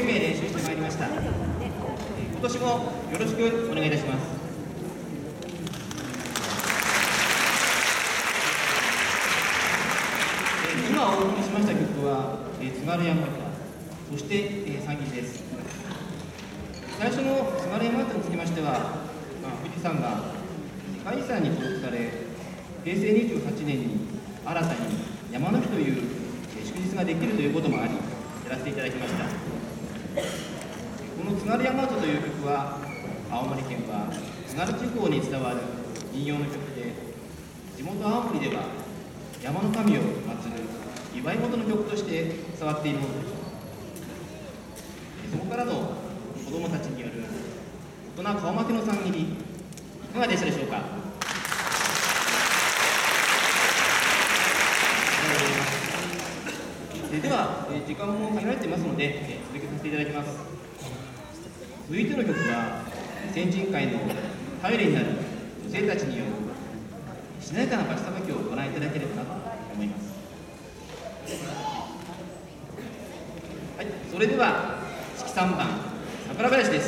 命練習してまいりました。今年もよろしくお願いいたします。今お送りしました曲は津軽山歌、そして参議です。最初の津軽山歌につきましては、富士山が世界遺産に登録され、平成28年に新たに山の日という祝日ができるということもあり、やらせていただきました。この津軽山歌という曲は、青森県は津軽地方に伝わる民謡の曲で、地元青森では山の神を祀る祝い事の曲として伝わっているものです。そこからの子どもたちによる大人顔負けの参切り、いかがでしたでしょうか。では、時間も限られていますので、続けさせていただきます。続いての曲は、先人会の頼りになる女性たちによるしなやかなバチさばきをご覧いただければなと思います。はい、それでは式3番桜林です。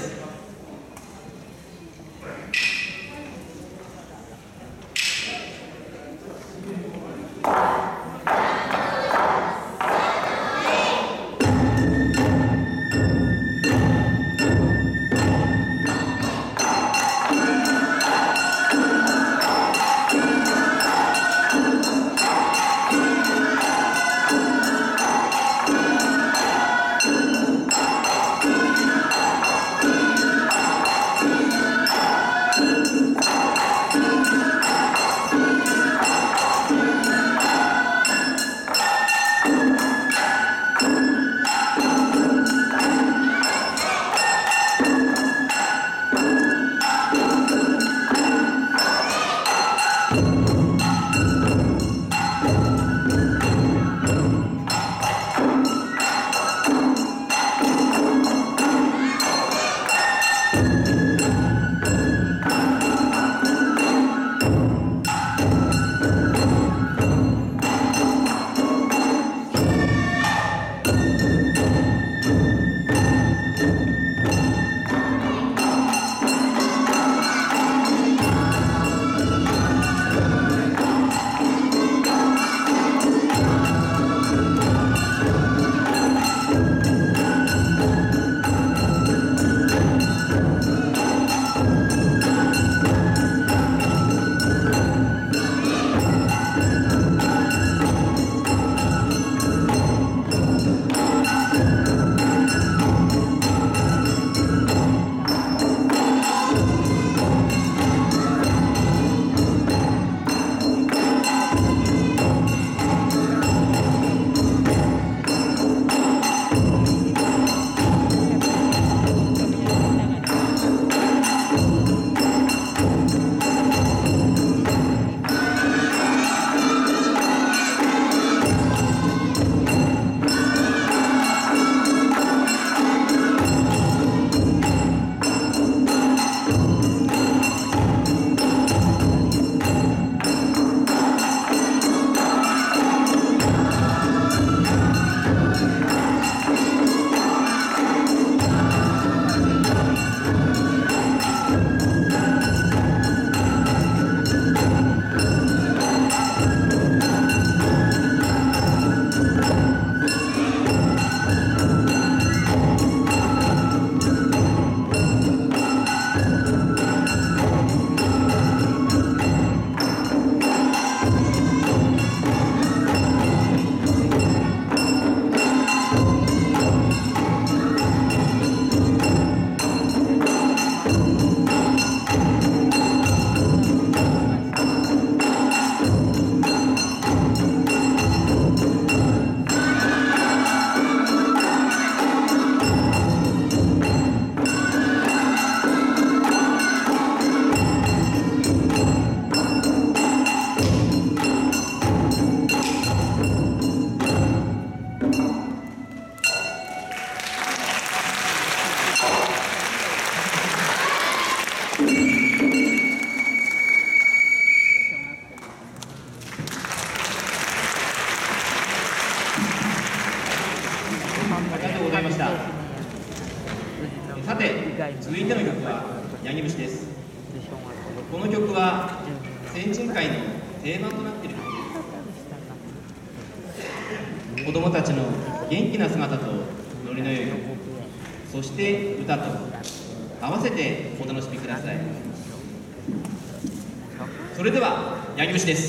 この曲は先人会の定番となっている曲です。子どもたちの元気な姿とノリの良い、そして歌と合わせてお楽しみください。それでは八木節です。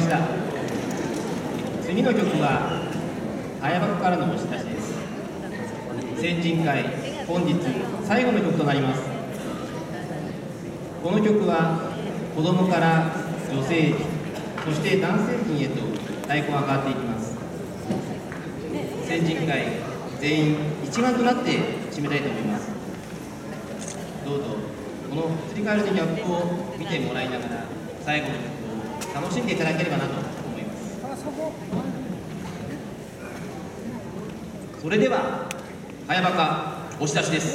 した。次の曲は早箱からのお知らせです。先人会本日最後の曲となります。この曲は子供から女性陣、そして男性陣へと太鼓が変わっていきます。先人会全員一丸となって締めたいと思います。どうぞこの移り変わりのギャップを見てもらいながら最後の曲を楽しんでいただければなと思います。それでは早場か押し出しです。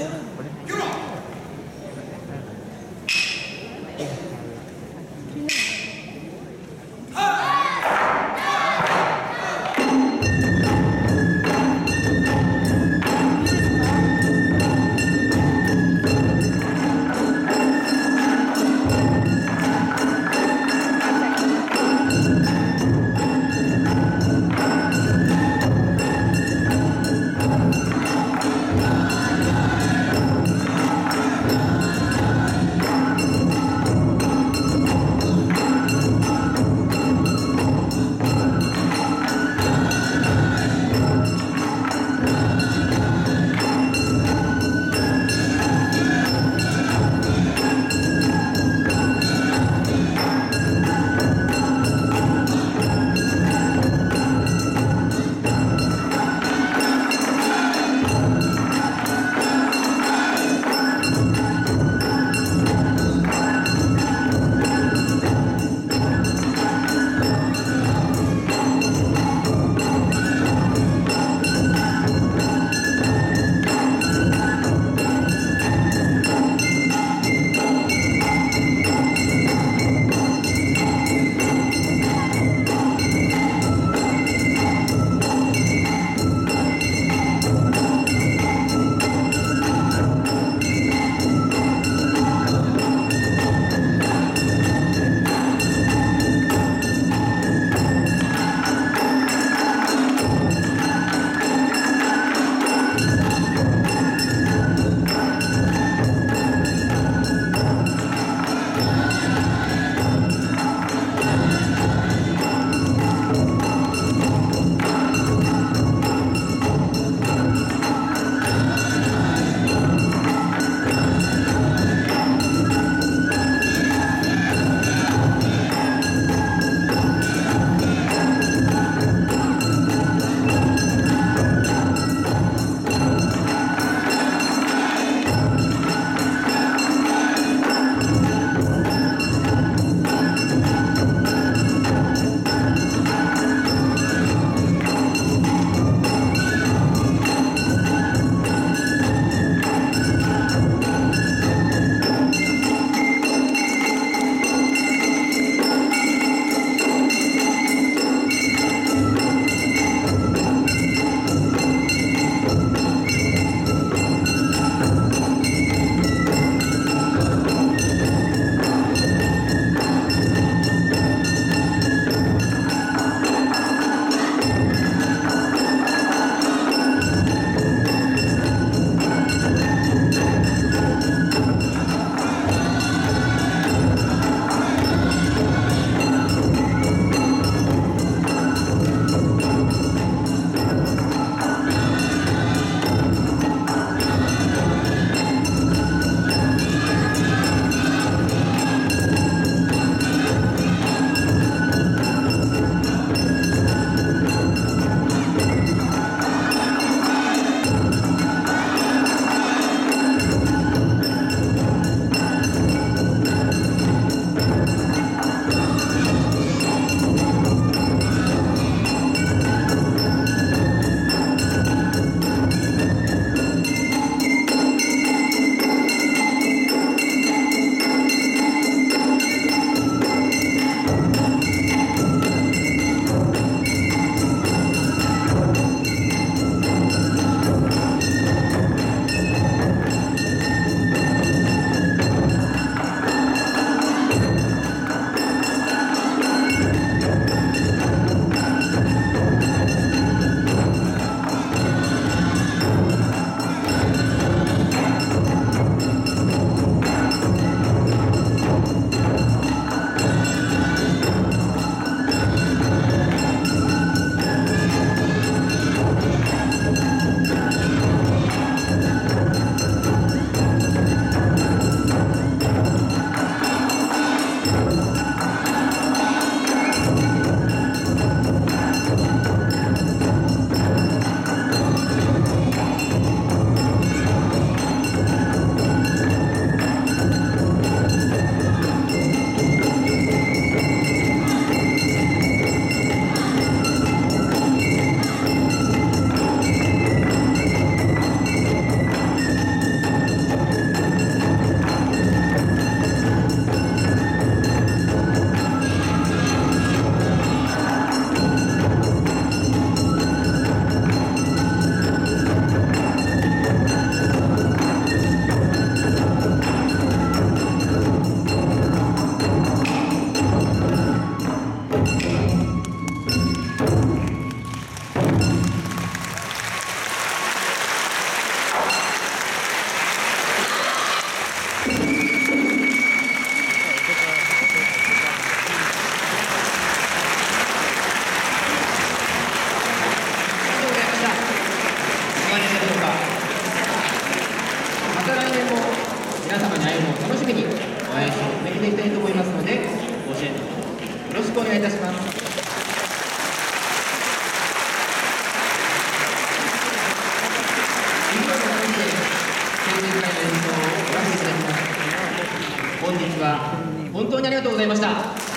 本当にありがとうございました。